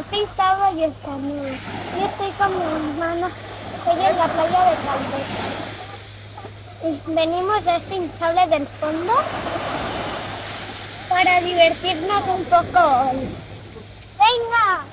6 sábado y está 9. Y estoy con mi hermana, ella es la playa de Calvet. Y venimos a ese hinchable del fondo para divertirnos un poco hoy. ¡Venga!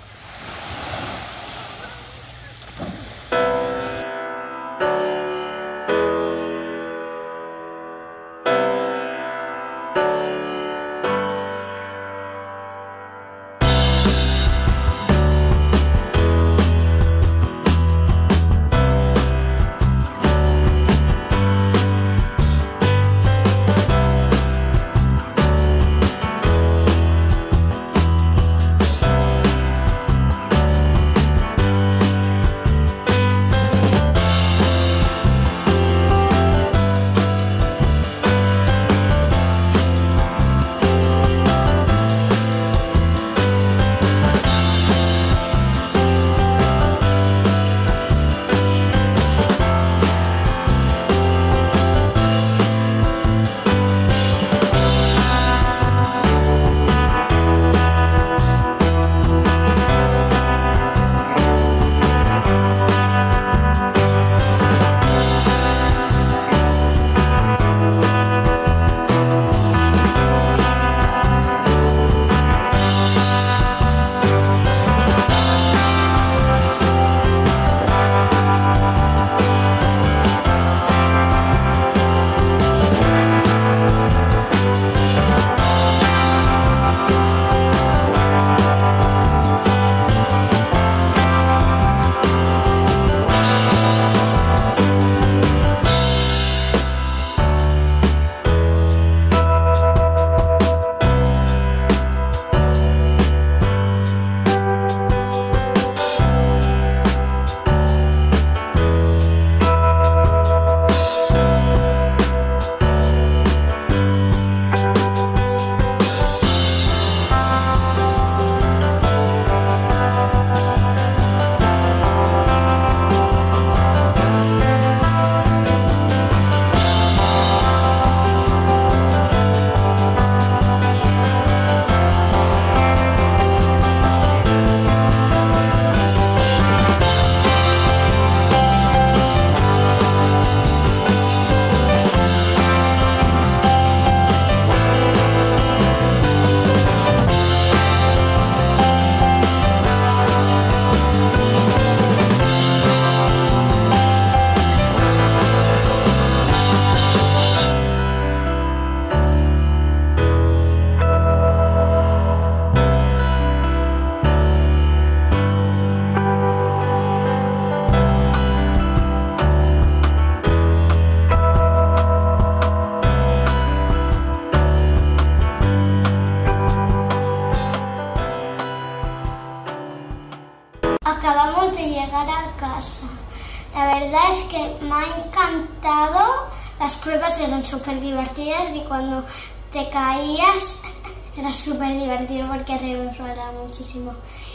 Acabamos de llegar a casa. La verdad es que me ha encantado. Las pruebas eran súper divertidas y cuando te caías era súper divertido porque resbalaba muchísimo.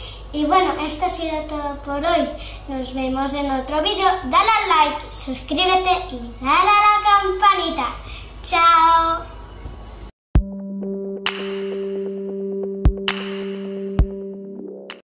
Y bueno, esto ha sido todo por hoy. Nos vemos en otro vídeo. Dale al like, suscríbete y dale a la campanita. ¡Chao!